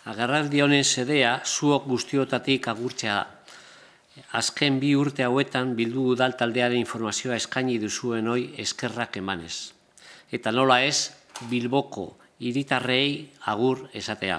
Agerraldi honen xedea zuok guztiotatik agurtzea da. Azken 2 urte hauetan bildu udal taldearen informazioa eskaini duzuen hoi eskerrak emanez. Eta nola ez, Bilboko hiritarrei agur esatea.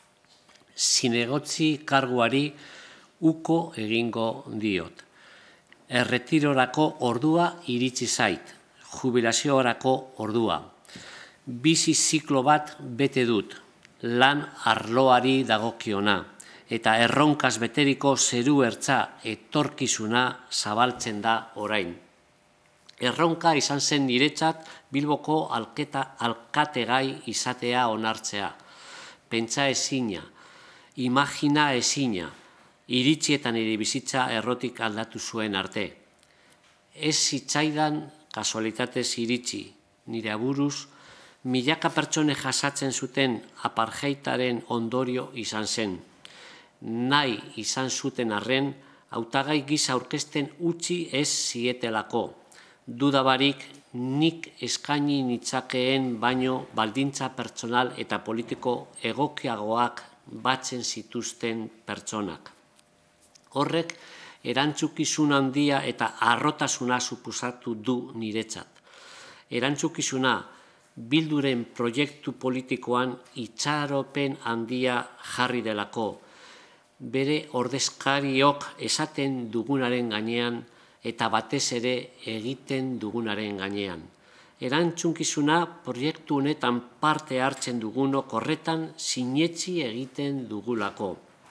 Zinegotzi karguari uko egingo diot. Erretirorako ordua iritsi zait, jubilaziorako ordua. Bizi ziklo bat bete dut, lan arloari dagokiona, eta erronkaz beteriko zeru ertza etorkizuna zabaltzen da orain. Erronka izan zen niretzat Bilboko alkategai izatea onartzea. Pentsa ezina, imagina ezina, iritzietan ere bizitza errotik aldatu zuen arte. Ez zitzaidan kasualitatez iritsi, nire aburuz, milaka pertsone jasatzen zuten apartheidaren ondorio izan zen. Nahi izan zuten arren, hautagai gisa aurkezten utzi ez zietelako. Dudabarik nik eskaini nitzakeen baino baldintza pertsonal eta politiko egokiagoak batzen zituzten pertsonak. Horrek erantzukizun handia eta harrotasuna suposatu du niretzat. Erantzukizuna Bilduren proiektu politikoan itxaropen handia jarri delako, bere ordezkariok esaten dugunaren gainean eta batez ere egiten dugunaren gainean. Erantzukizuna proiektu honetan parte hartzen dugunok horretan sinetsi egiten dugulako.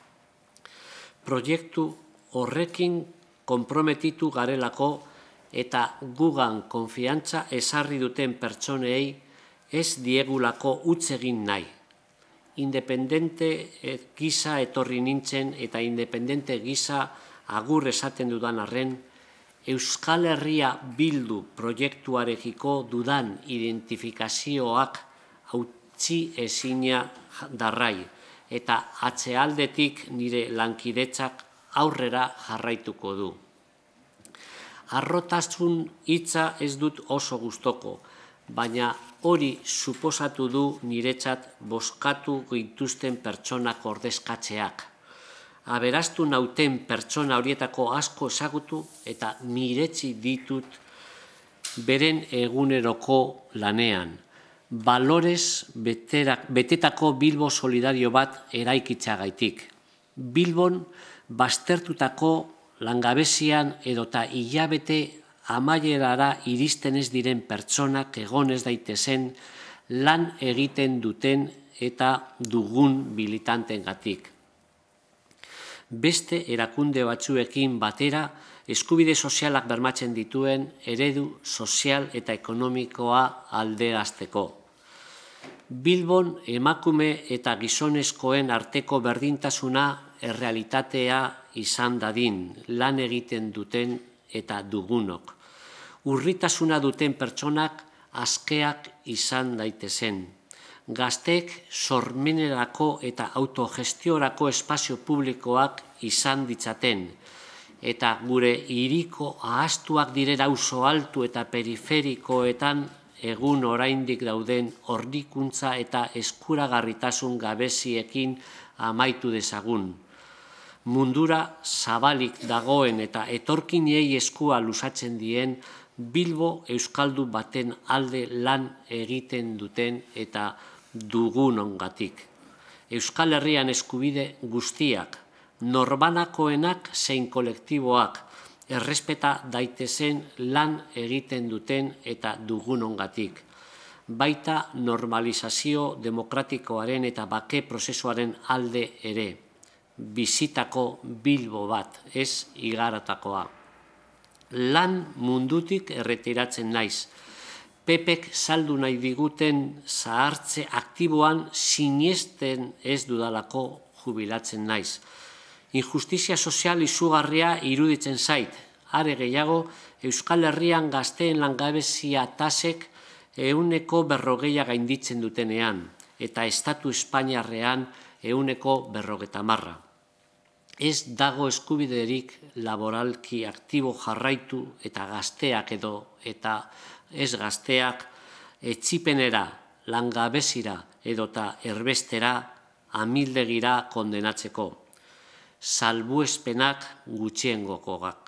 Proiektu horrekin konprometitu garelako eta gugan konfiantza ezarri duten pertsonei ez diegulako utz egin nahi. Independente gisa etorri nintzen eta independente gisa agur esaten dudan arren, Euskal Herria Bildu proiektuarekiko dudan identifikazioak hautsi ezina darrai eta atzealdetik nire lankidetzak aurrera jarraituko du. Harrotasun hitza ez dut oso gustoko, baina hori suposatu du niretzat bozkatu gintuzten pertsonak ordezkatzeak. Aberastu nauten pertsona horietako asko ezagutu eta miretsi ditut beren eguneroko lanean. Balorez betetako Bilbo solidario bat eraikitzagaitik. Bilbon baztertutako langabezian edota hilabete amaierara iristen ez diren pertsonak egon ez daitezen lan egiten duten eta dugun militantengatik. Beste erakunde batzuekin batera eskubide sozialak bermatzen dituen eredu sozial eta ekonomikoa alderazteko. Bilbon emakume eta gizonezkoen arteko berdintasuna errealitatea izan dadin, lan egiten duten eta dugunok. Urritasuna duten pertsonak askeak izan daitezen. Gazteek sormenerako eta autogestiorako espazio publikoak izan ditzaten, eta gure hiriko ahaztuak diren auzo altu eta periferikoetan egun oraindik dauden hornikuntza eta eskuragarritasun gabeziekin amaitu dezagun. Mundura zabalik dagoen eta etorkinei eskua luzatzen dien Bilbo euskaldu baten alde lan egiten duten eta dugunongatik. Euskal Herrian eskubide guztiak, norbanakoenak zein kolektiboak, errespeta daitezen lan egiten duten eta dugunongatik. Baita normalizazio demokratikoaren eta bake prozesuaren alde ere. Bizitako Bilbo bat, ez igaratakoa. Lan mundutik erretiratzen naiz. Pepek saldu nahi diguten zahartze aktiboan sinesten ez dudalako jubilatzen naiz. Injustizia sozial izugarria iruditzen zait. Are gehiago, Euskal Herrian gazteen langabezia tasek 140 gainditzen dutenean, eta Estatu Espainiarrean 150. Ez dago eskubiderik laboralki aktibo jarraitu eta gazteak edo eta ez gazteak etzipenera, langabezira edota erbestera amildegira kondenatzeko. Salbuespenak gutxiengokogak.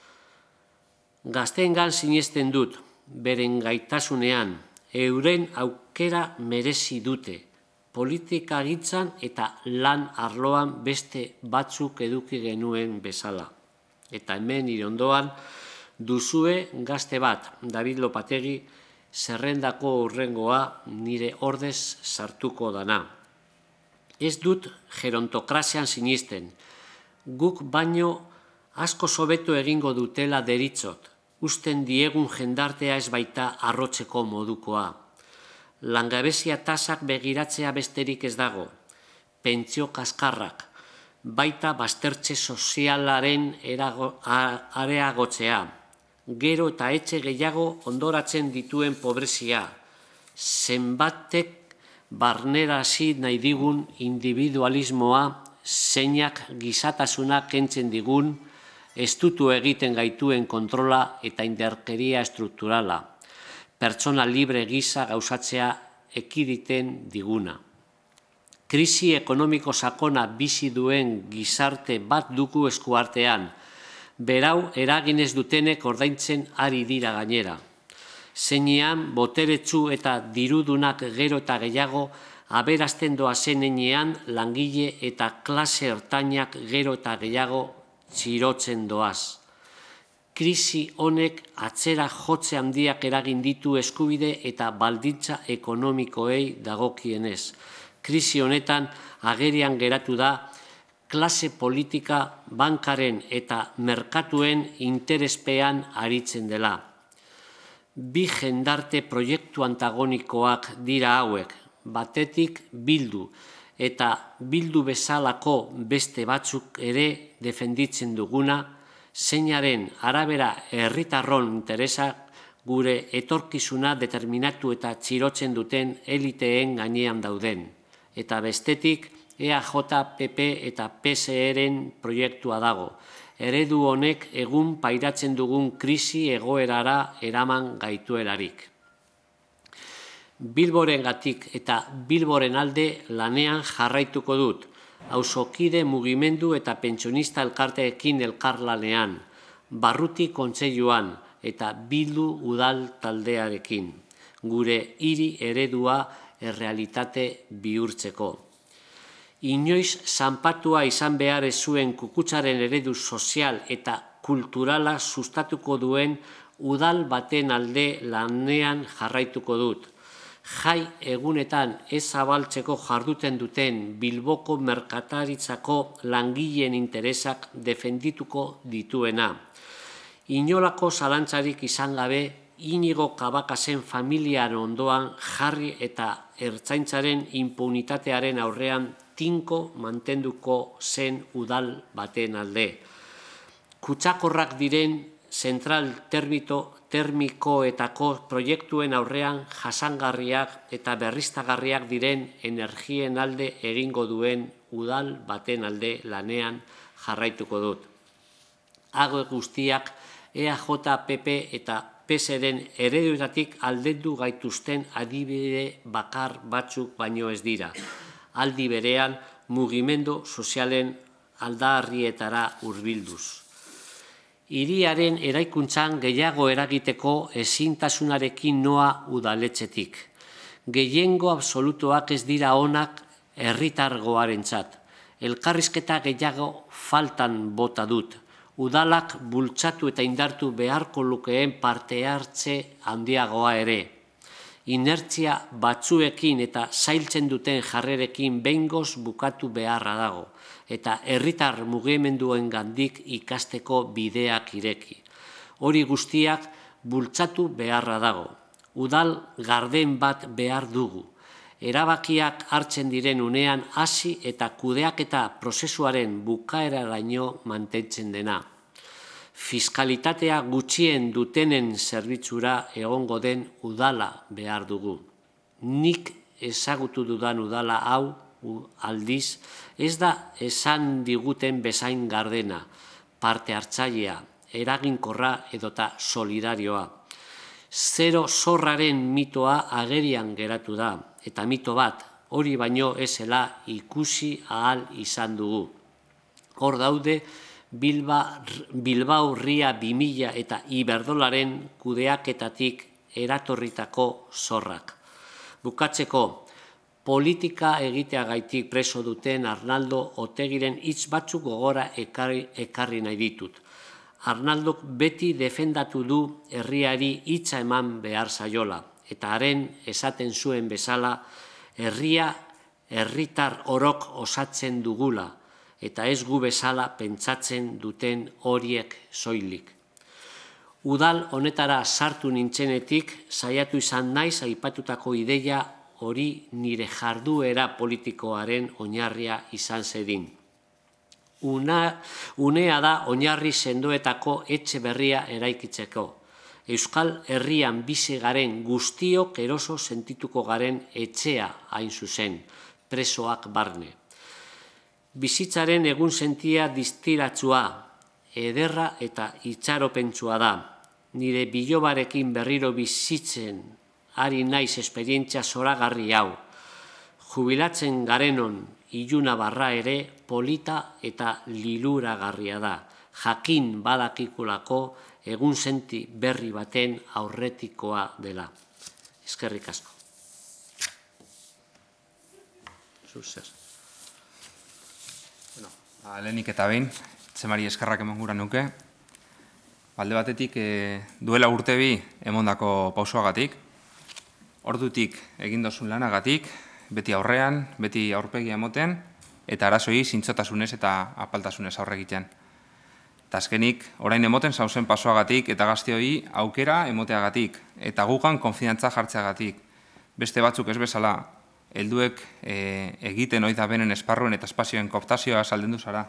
Gazteengan sinesten dut, beren gaitasunean, euren aukera merezi dute, politikagintzan eta lan arloan beste batzuk eduki genuen bezala. Eta hemen nire ondoan duzue gazte bat, David Lopategi, zerrendako hurrengoa nire ordez sartuko dana. Ez dut gerontokrazian sinisten, guk baino asko hobeto egingo dutela deritzot, usten diegun jendartea ez baita arrotzeko modukoa. Langabezia tasak begiratzea besterik ez dago, pentsio kaskarrak, baita baztertze sozialaren areagotzea, gero eta etxe gehiago ondoratzen dituen pobrezia, zenbatek barnerasi nahi digun individualismoa, zeinak gizatasuna kentzen digun, estutu egiten gaituen kontrola eta indarkeria estrukturala, pertsona libre gisa gauzatzea ekiditen diguna. Krisi ekonomiko sakona bizi duen gizarte bat dugu eskuartean, berau eraginez dutenek ordaintzen ari dira gainera. Zeinean boteretsu eta dirudunak gero eta gehiago aberasten doazen heinean langile eta klase ertainak gero eta gehiago txirotzen doaz. Krisi honek atzera jotze handiak eragin ditu eskubide eta baldintza ekonomikoei dagokienez. Krisi honetan agerian geratu da klase politika bankaren eta merkatuen interespean aritzen dela. Bi jendarte proiektu antagonikoak dira hauek, batetik Bildu, eta Bildu bezalako beste batzuk ere defenditzen duguna, zeinaren arabera herritarron interesak gure etorkizuna determinatu eta txirotzen duten eliteen gainean dauden. Eta bestetik EAJ, PP eta PSE-ren proiektua dago. Eredu honek egun pairatzen dugun krisi egoerara eraman gaituelarik. Bilborengatik eta Bilboren alde lanean jarraituko dut, auzokide mugimendu eta pentsionista elkarteekin elkarlanean, barruti kontseiluan eta Bildu udal taldearekin, gure hiri eredua errealitate bihurtzeko. Inoiz zanpatua izan behar ez zuen kukutzaren eredu sozial eta kulturala sustatuko duen udal baten alde lanean jarraituko dut. Jai egunetan ez zabaltzeko jarduten duten Bilboko merkataritzako langileen interesak defendituko dituena. Inolako zalantzarik izan gabe, Inigo Kabakasen familiaren ondoan jarri eta ertzaintzaren impunitatearen aurrean tinko mantenduko zen udal baten alde. Kutsakorrak diren zentral termikoetako proiektuen aurrean jasangarriak eta berriztagarriak diren energien alde egingo duen udal baten alde lanean jarraituko dut. Hago guztiak EAJ, PP eta PSE-ren ereduetatik aldendu gaituzten adibide bakar batzuk baino ez dira. Aldi berean mugimendu sozialen aldarrietara hurbilduz. Hiriaren eraikuntzan gehiago eragiteko ezintasunarekin noa udaletxetik. Gehiengo absolutoak ez dira onak herritargoarentzat. Elkarrizketa gehiago faltan bota dut. Udalak bultzatu eta indartu beharko lukeen parte hartze handiagoa ere. Inertzia batzuekin eta zailtzen duten jarrerekin behingoz bukatu beharra dago, eta herritar mugimenduen gandik ikasteko bideak ireki. Hori guztiak bultzatu beharra dago. Udal garden bat behar dugu. Erabakiak hartzen diren unean hasi eta kudeaketa prozesuaren bukaeraraino mantentzen dena. Fiskalitatea gutxien dutenen zerbitzura egongo den udala behar dugu. Nik ezagutu dudan udala hau aldiz, ez da esan diguten bezain gardena, parte hartzailea, eraginkorra edota solidarioa. Zero zorraren mitoa agerian geratu da, eta mito bat, hori baino ezela ikusi ahal izan dugu. Hor daude Bilbao Ria 2000 eta Iberdrolaren kudeaketatik eratorritako zorrak. Bukatzeko, politika egiteagaitik preso duten Arnaldo Otegiren hitz batzuk gogora ekarri nahi ditut. Arnaldok beti defendatu du herriari hitza eman behar zaiola, eta haren esaten zuen bezala herria herritar orok osatzen dugula, eta ez gu bezala pentsatzen duten horiek soilik. Udal honetara sartu nintzenetik saiatu izan naiz aipatutako ideia hori nire jarduera politikoaren oinarria izan zedin. Unea da oinarri sendoetako etxe berria eraikitzeko. Euskal Herrian bizi garen guztiok eroso sentituko garen etxea hain zuzen, presoak barne. Bizitzaren egun sentia distiratsua, ederra eta itxaropentsua da. Nire bilobarekin berriro bizitzen ari naiz esperientzia zoragarri hau. Jubilatzen garenon iluna barra ere polita eta liluragarria da. Jakin badakikulako egun senti berri baten aurretikoa dela. Eskerrik asko. Lehenik eta behin, Etxemari eskerrak eman gura nuke. Alde batetik, duela urte bi emondako pausoagatik, ordutik egin dozun lanagatik, beti aurrean, beti aurpegia emoten, eta arazoi zintzotasunez eta apaltasunez aurre egiten. Eta azkenik, orain emoten zauzen pasoagatik eta gazteoi aukera emoteagatik, eta gugan konfidantza jartzeagatik. Beste batzuk ez bezala, helduek egiten oida benen esparruen eta espazioen kooptazioa saldendu zara.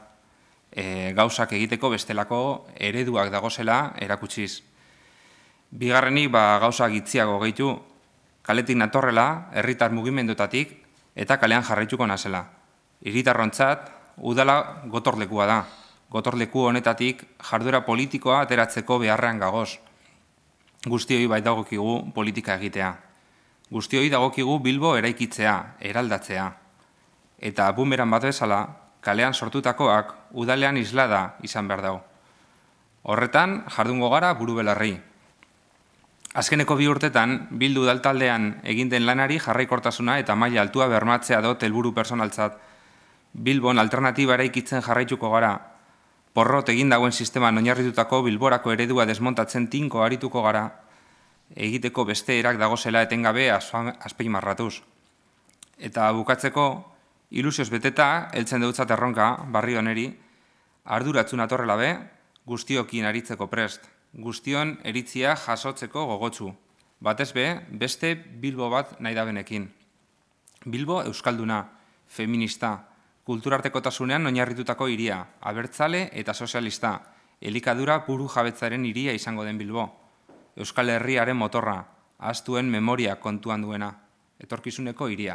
Gauzak egiteko bestelako ereduak dagozela erakutsiz. Bigarrenik gauzak itziago gehitu, kaletik natorrela, herritar mugimendutatik eta kalean jarraituko nazela. Hiritarrontzat, udala gotorlekua da. Gotorleku honetatik jarduera politikoa ateratzeko beharrean gagoz. Guztioi bai dagokigu politika egitea. Guztioi dagokigu Bilbo eraikitzea, eraldatzea. Eta bumeran bat bezala, kalean sortutakoak udalean islada izan behar dago. Horretan, jardungo gara buru belarri. Azkeneko 2 urtetan, Bildu udaltaldean egin den lanari jarraikortasuna eta maila altua bermatzea dut helburu personaltzat. Bilbon alternatiba eraikitzen jarraituko gara. Porrot egin dagoen sisteman oinarritutako Bilborako eredua desmontatzen tinko arituko gara, egiteko beste erak dagozela etengabe azpeimarratuz. Eta bukatzeko, ilusioz beteta, heltzen dutzat erronka, barri honeri, arduratzun atorrela be, guztiokin aritzeko prest, guztion eritzia jasotzeko gogotsu. Batez be, beste Bilbo bat nahi dabenekin. Bilbo euskalduna, feminista, kulturartekotasunean oinarritutako hiria, abertzale eta sozialista, elikadura buru jabetzaren hiria izango den Bilbo. Euskal Herriaren motorra, ahaztuen memoria kontuan duena, etorkizuneko hiria.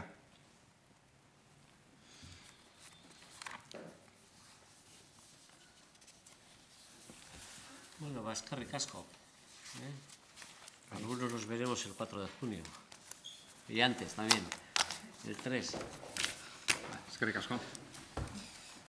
Bueno, eskerrik asko. Algunos nos veremos el 4 de junio. Y antes también, el 3. Eskerrik asko.